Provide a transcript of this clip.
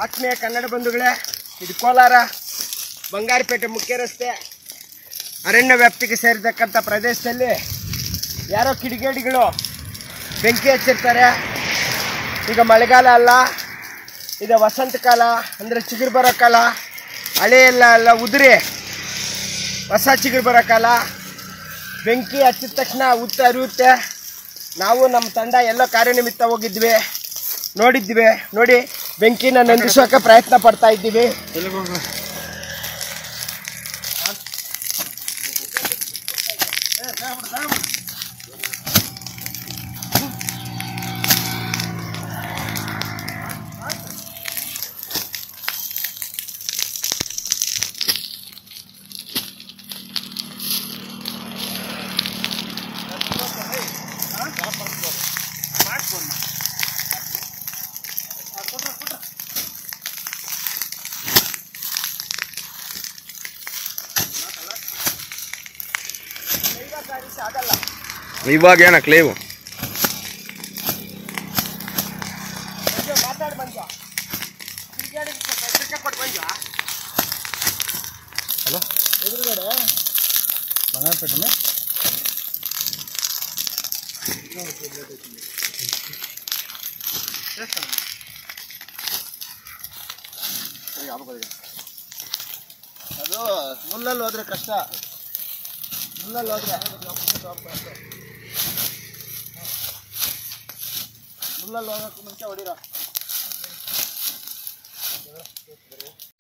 ಆತ್ಮೀಯ ಕನ್ನಡ ಬಂಧುಗಳೇ, ಇದು ಕೋಲಾರ ಬಂಗಾರಪೇಟೆ ಮುಖ್ಯ ರಸ್ತೆ ಅರಣ್ಯ ವ್ಯಾಪ್ತಿಗೆ ಸೇರಿರ್ತಕ್ಕಂಥ ಪ್ರದೇಶದಲ್ಲಿ ಯಾರೋ ಕಿಡಿಗೇಡಿಗಳು ಬೆಂಕಿ ಹಚ್ಚಿರ್ತಾರೆ. ಈಗ ಮಳೆಗಾಲ ಅಲ್ಲ, ಇದು ವಸಂತ ಕಾಲ, ಅಂದರೆ ಚಿಗುರು ಬರೋ ಕಾಲ. ಹಳೆ ಎಲ್ಲ ಉದುರಿ ಹೊಸ ಚಿಗುರು ಬರೋ ಕಾಲ. ಬೆಂಕಿ ಹಚ್ಚಿದ ತಕ್ಷಣ ಉತ್ತ ಹರಿಯುತ್ತೆ. ನಾವು ನಮ್ಮ ತಂಡ ಎಲ್ಲೋ ಕಾರ್ಯನಿಮಿತ್ತ ಹೋಗಿದ್ವಿ, ನೋಡಿದ್ವಿ. ನೋಡಿ, ಬೆಂಕಿನ ನಂದಿಸೋಕೆ ಪ್ರಯತ್ನ ಪಡ್ತಾ ಇದ್ದೀವಿ. ಇವಾಗ ಏನ ಕ್ಲೇವು ಮಾತಾಡಿ ಬಂದ್ವ ಕೊಟ್ಟು ಬಂದ್ವಾ? ಹಲೋ, ಎದುರುಗಡೆ ಬಂಗಾರಪೇಟೆ ಅದು ಮುಲ್ಲಲ್ಲಿ ಹೋದ್ರೆ ಕಷ್ಟ. ಮುಲ್ಲಲ್ಲಿ ಹೋದ್ರೆ ಮುಲ್ಲಲ್ಲಿ ಹೋಗೋಕ್ಕೂ ಮುಂಚೆ ಹೊಡಿರೋ.